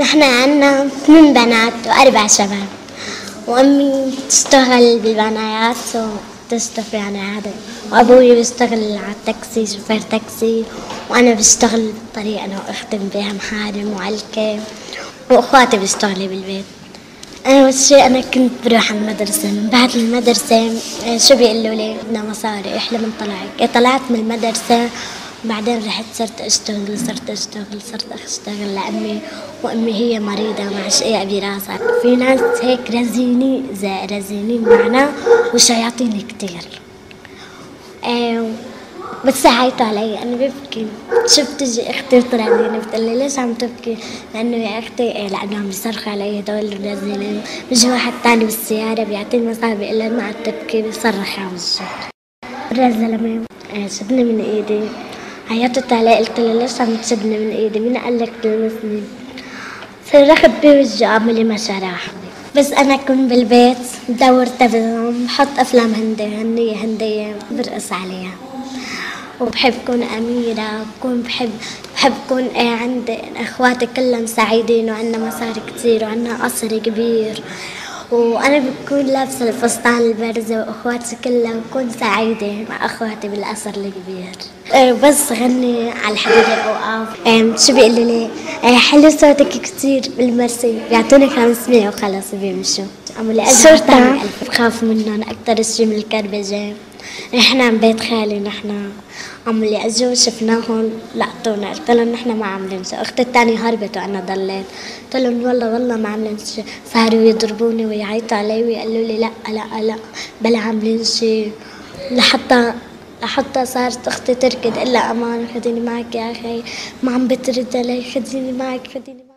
نحن عنا 8 بنات و4 شباب، وأمي تشتغل بالبنايات وتشتغل يعني عادي، وأبوي بيشتغل على التاكسي شوفير تاكسي، وأنا بشتغل بالطريق أنا وأختي بها محارم وعلكة، وأخواتي بيشتغلوا بالبيت. أول شيء أنا كنت بروح على المدرسة، من بعد المدرسة شو بيقولوا لي بدنا مصاري، إحنا بنطلعك، طلعت من المدرسة بعدين رحت صرت أشتغل لأمي، وأمي هي مريضة مع شقيقة براسها، في ناس هيك رزينين معنا وشياطين كتير. بس عيطوا علي أنا ببكي، شفت تجي أختي وتراضيني بتقول لي ليش عم تبكي؟ لأنه يا أختي لأنهم بيصرخوا علي هدول الرزينين، بيجي واحد تاني بالسيارة بيعطيني مصاري بيقول لي ما عاد تبكي بيصرخ على وجهي. الزلمة شدني من إيدي، عيطت عليه قلت له ليش عم تشدني من إيدي؟ مين قال لك تلمسني؟ صرخت بوجهه عملي ما شرح. بس أنا كنت بالبيت بدور تلفزيون بحط أفلام هندية برقص عليها، وبحب كون أميرة، بحب كون عندي إخواتي كلهم سعيدين وعنا مصاري كتير وعنا قصر كبير، وأنا بكون لابسة الفستان البرزة وأخواتي كلهم بكون سعيدة مع أخواتي بالقصر الكبير. بس غني على الحديدة أوقف شو بيقولوا لي حلو صوتك كتير بالمرسي، بيعطوني 500 وخلص بيمشوا. عملي أجرتها بخاف منهم أكتر شي من الكربجة. نحن عم بيت خالي عملي اجوا شفناهم لقطونا، قلت لهم نحن ما عاملين شيء، اختي الثانيه هربت وانا ضليت، قلت لهم والله ما عاملين شيء، صاروا يضربوني ويعيطوا علي ويقولوا لي لا بلا عاملين شيء، لحتى صارت اختي تركض الا امان خديني معك يا اخي، ما عم بترد علي خديني معك.